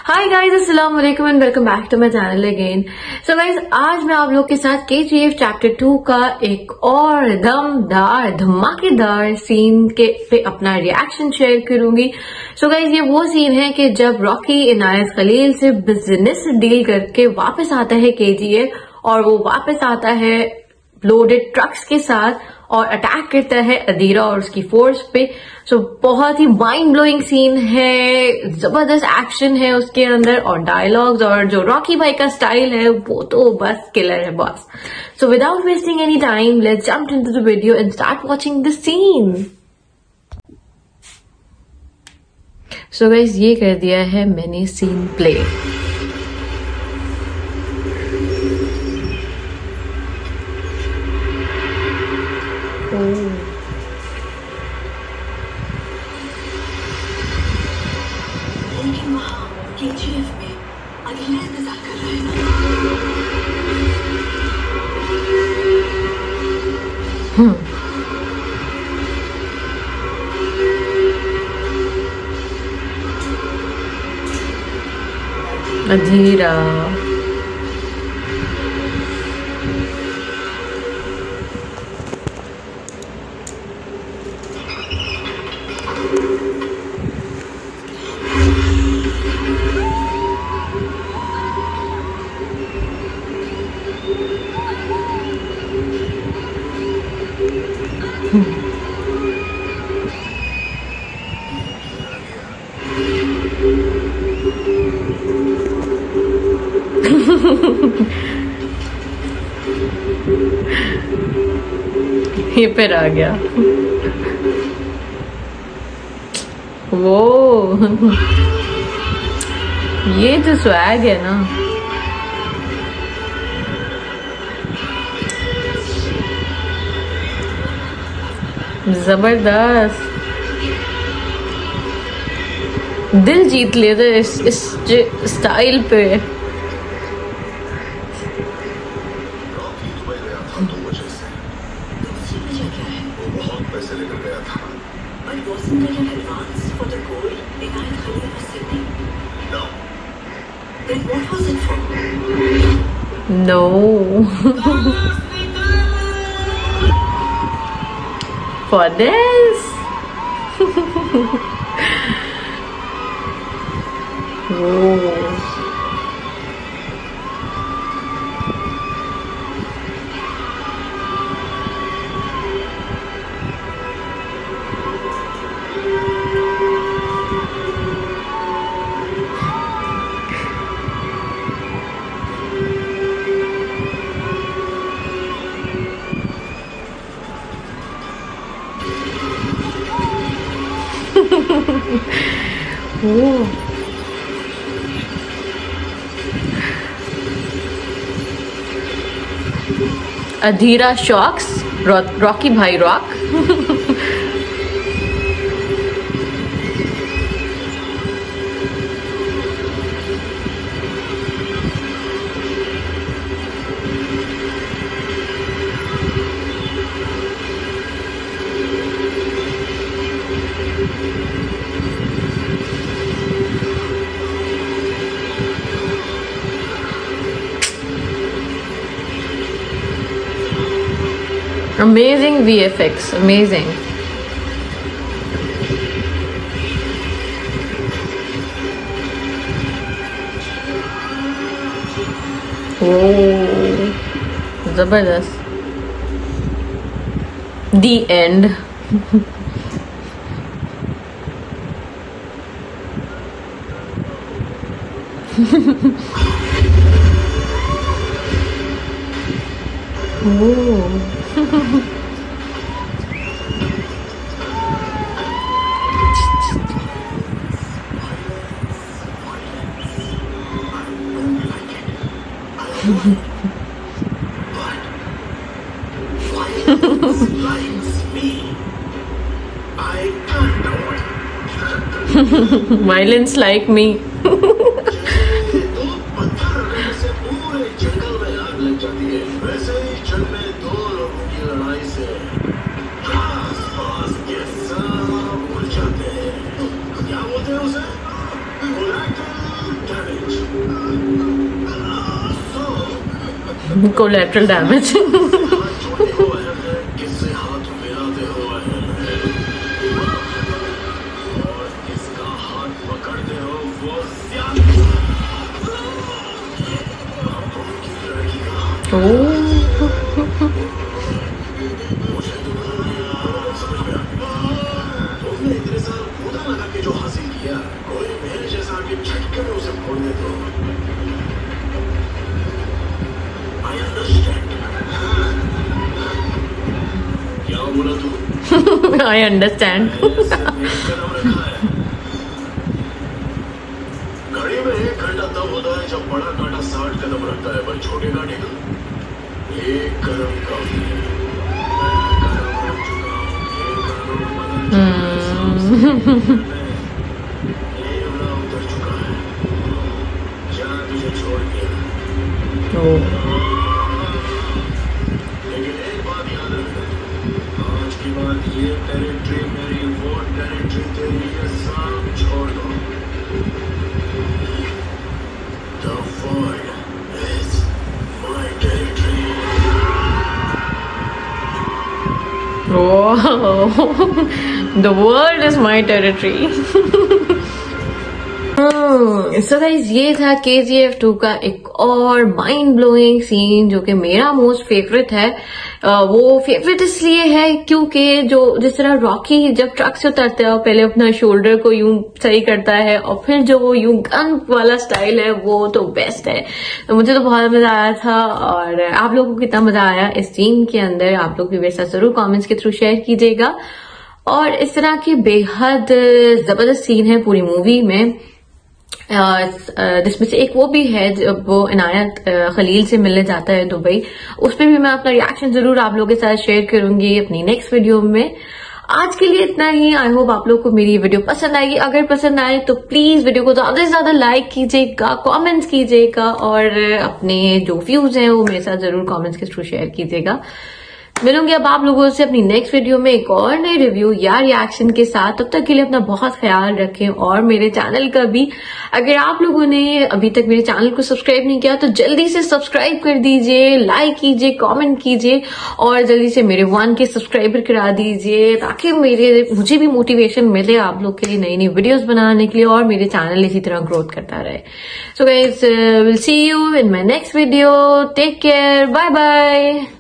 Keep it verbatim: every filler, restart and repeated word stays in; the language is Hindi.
हाय गाइस, अस्सलाम वालेकुम and welcome back to my channel again. So guys, आज मैं आप लोग के साथ के जी एफ चैप्टर टू का एक और दमदार धमाकेदार सीन के पे अपना रिएक्शन शेयर करूंगी। सो so गाइस, ये वो सीन है कि जब रॉकी इनायत खलील से बिजनेस डील करके वापस आता है के जी एफ और वो वापस आता है लोडेड ट्रक्स के साथ और अटैक करता है अदीरा और उसकी फोर्स पे। सो so, बहुत ही माइंड ब्लोइंग सीन है, जबरदस्त एक्शन है उसके अंदर और डायलॉग्स और जो रॉकी भाई का स्टाइल है वो तो बस किलर है boss. So without wasting any time, let's jump into the video and start watching the scene. So guys, ये कर दिया है मैंने सीन प्ले। लेकिन वहाँ के जी एफ में अदीरा इंतजार कर रहा है ना। हम्म अदीरा ये फिर आ गया वो। ये तो स्वैग है ना। जबरदस्त, दिल जीत लेते इस इस स्टाइल पे। No. For this. Oh. Oh. Adheera shocks, Rocky भाई rock. Amazing V F X, amazing. Oh, जबरदस्त। The end. Oh. Violence like me. क्या बोलते हैं उसे? Collateral damage. किससे हाथ मिलाते हो और किसका हाथ पकड़ते हो वो तुमने इतने साल खुदा लगा के जो हासिल किया कोई मेरे जैसा आके झटके में उसे फोड़ दे तो आई अंडरस्टैंड। क्या बोला तू? I understand. घड़ी में एक घंटा तब होता है जब बड़ा कांटा साठ कदम रखता है पर छोटे कांटे का एक कदम काफी है। उतर चुका है जहाँ तुझे छोड़ दिया। लेकिन एक बात याद रखना, आज की बात ये टेरिटरी मेरी, वो टेरिटरी तेरी, ये सब छोड़ दो। The world is my territory. Wow. The world is my territory. So guys ये था के जी एफ टू का एक और माइंड ब्लोइंग सीन जो कि मेरा मोस्ट फेवरेट है। uh, वो फेवरेट इसलिए है क्योंकि जो जिस तरह रॉकी जब ट्रक से उतरता है और पहले अपना शोल्डर को यूं सही करता है और फिर जो वो यूं गन वाला स्टाइल है वो तो बेस्ट है। तो मुझे तो बहुत मजा आया था और आप लोगों को कितना मजा आया इस सीन के अंदर आप लोग भी मेरे साथ जरूर कॉमेंट्स के थ्रू शेयर कीजिएगा। और इस तरह की बेहद जबरदस्त सीन है पूरी मूवी में, जिसमें से एक वो भी है जब वो इनायत खलील से मिलने जाता है दुबई। उस पर भी मैं अपना रिएक्शन जरूर आप लोगों के साथ शेयर करूंगी अपनी नेक्स्ट वीडियो में। आज के लिए इतना ही। आई होप आप लोग को मेरी वीडियो पसंद आएगी। अगर पसंद आए तो प्लीज वीडियो को ज्यादा से ज्यादा लाइक कीजिएगा, कमेंट्स कीजिएगा और अपने जो व्यूज हैं वो मेरे साथ जरूर कमेंट्स के थ्रू शेयर कीजिएगा। मिलूंगी अब आप लोगों से अपनी नेक्स्ट वीडियो में एक और नए रिव्यू या रिएक्शन के साथ। तब तक के लिए अपना बहुत ख्याल रखें और मेरे चैनल का भी, अगर आप लोगों ने अभी तक मेरे चैनल को सब्सक्राइब नहीं किया तो जल्दी से सब्सक्राइब कर दीजिए, लाइक कीजिए, कमेंट कीजिए और जल्दी से मेरे वन के सब्सक्राइबर करा दीजिए ताकि मेरे मुझे भी मोटिवेशन मिले आप लोग के लिए नई नई वीडियोस बनाने के लिए और मेरे चैनल इसी तरह ग्रोथ करता रहे। So guys, will see you in my next video. Take care, bye bye.